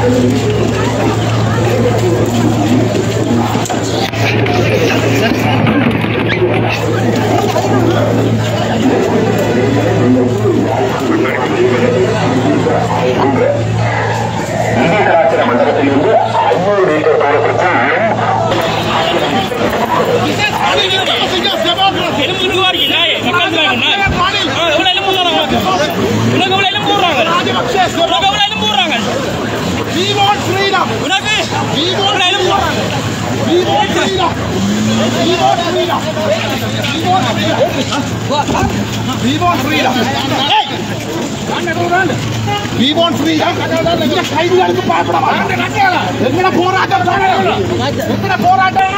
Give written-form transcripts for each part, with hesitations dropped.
மண்டலத்திலிருந்து 500 metre We want freedom. கைதிகளுக்கு பயப்படமா எங்கட போராட்டம் எங்கட போராட்டம்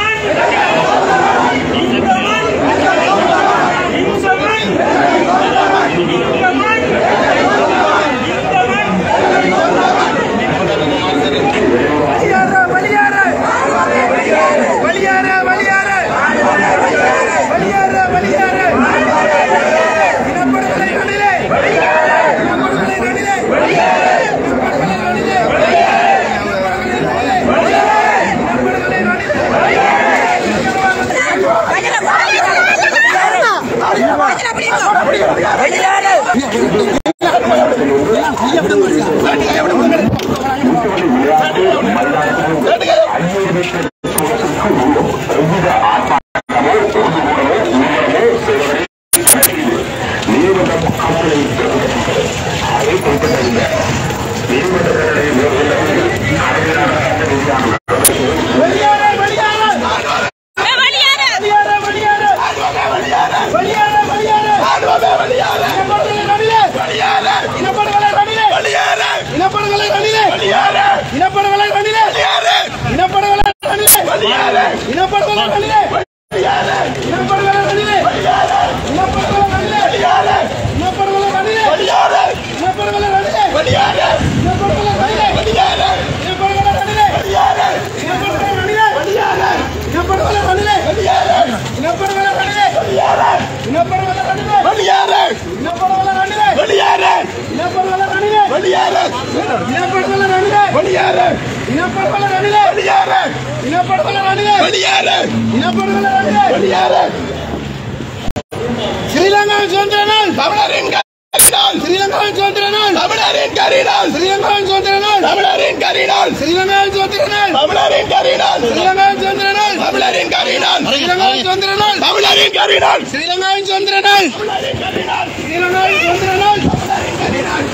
ஸ்ரீலங்காவின் சுதந்திர நாள் தமிழரின் கரிநாள் ஸ்ரீலங்காவின் சுதந்திர நாள் தமிழரின் கரிநாள் ஸ்ரீலங்காவின் சுதந்திர நாள் தமிழரின் கரிநாள் ஸ்ரீலங்காவின் சுதந்திர நாள் தமிழரின் கரிநாள் ஸ்ரீலங்காவின் சுதந்திர நாள் தமிழரின் கரிநாள் ஸ்ரீலங்காவின் சுதந்திர நாள் தமிழரின் கரிநாள் ஸ்ரீலங்காவின் சுதந்திர நாள் தமிழரின் கரிநாள் ஸ்ரீலங்காவின் சுதந்திர நாள் தமிழரின் கரிநாள்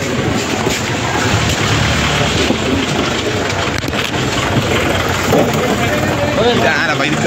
யார வைக்க